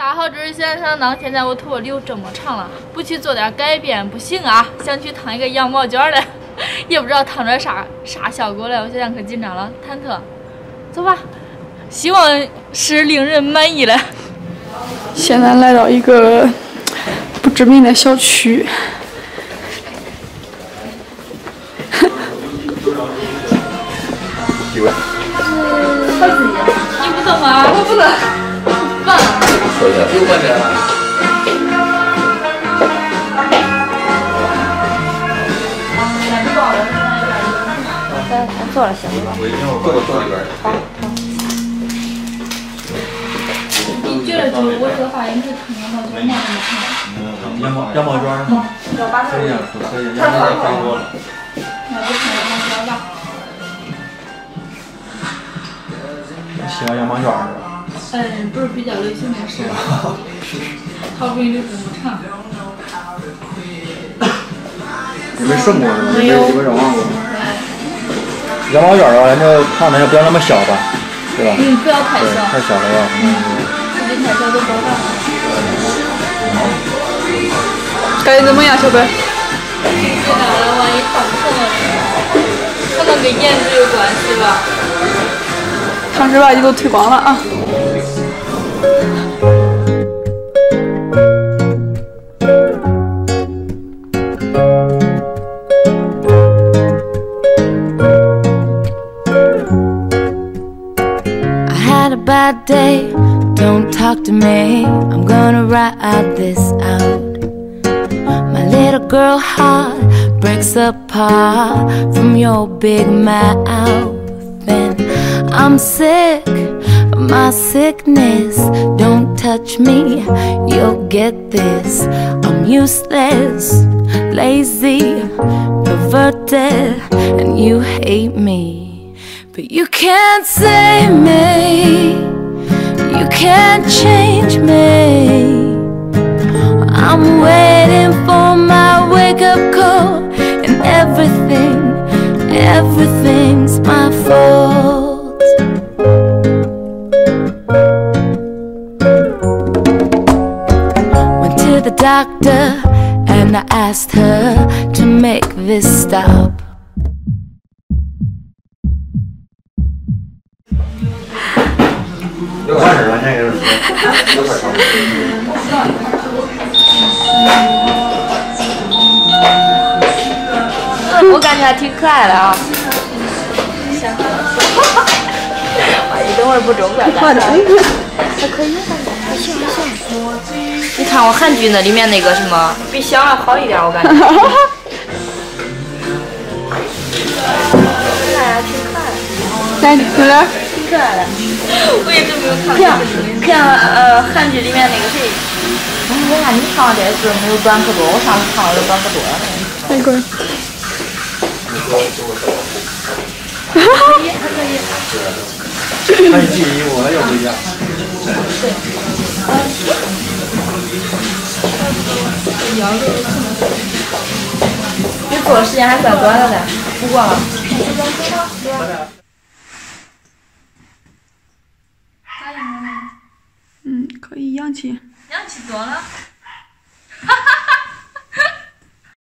大家好，这是先生党。现在我头发留这么长了，不去做点改变不行啊！想去烫一个羊毛卷嘞，也不知道烫出啥效果来，我现在可紧张了，忐忑。走吧，希望是令人满意的。 现在来到一个不知名的小区。 你不懂吗？我不能。忘了。 说一下，又过来了。 咱做了行了。 我一定要做一边。 好。 你觉得就是我这个发型是烫羊毛卷吗？ 羊毛卷吗？可以啊，可以，羊毛卷太多了。 那就烫羊毛卷吧。 喜欢羊毛卷是吧？ 不是比较流行的是，好不容易留这么长。 你没顺过是吧？ 没有。 没整忘过。羊毛卷的话，咱就烫的不要那么小吧，对吧？ 不要太小。 太小了吧？ 时间太小都包上了。 感觉怎么样，小白？ 挺简单的，万一烫不成了，可能跟颜值有关系吧。 烫直吧，你都推光了啊！ Bad day, don't talk to me. I'm gonna ride this out. My little girl heart breaks apart from your big mouth. And I'm sick of my sickness. Don't touch me, you'll get this. I'm useless, lazy, perverted, and you hate me. But you can't save me, you can't change me. I'm waiting for my wake-up call, and everything's my fault. Went to the doctor and I asked her to make this stop. 我感觉还挺可爱的啊。你等会儿不中了，还可以，还行。你看我韩剧那里面那个什么，比想要好一点，我感觉。可爱啊，挺可爱的。 来，有点。 挺可爱的。 我一直没有看过。 看韩剧里面那个谁，我看你唱的这是没有短可多，我上次唱的有短可多了。 那个。 还可以。 那你自己衣服又不一样。 你做的时间还算短了的，不过了。 可以洋气。 洋气多了。哈哈。